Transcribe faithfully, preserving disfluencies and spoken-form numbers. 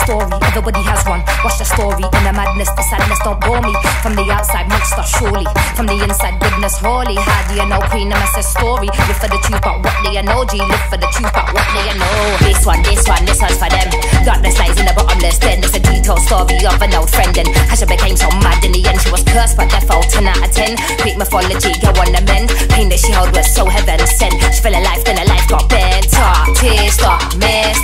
story, everybody has one. Watch the story, in the madness, the sadness don't bore me. From the outside, monster surely. From the inside, goodness holy. How do you know Queen Nemesis story? Live for the truth, but what do you know? G, live for the truth, but what do you know? This one, this one, this one's for them. Darkness lies in the bottomless den. It's a detailed story of an old friend, and Hasha became so mad in the end. She was cursed, but death fell ten out of ten. Greek mythology, go on the mend. Pain that she held was so heaven sent. She fell alive, then her life got better. Tears start, man.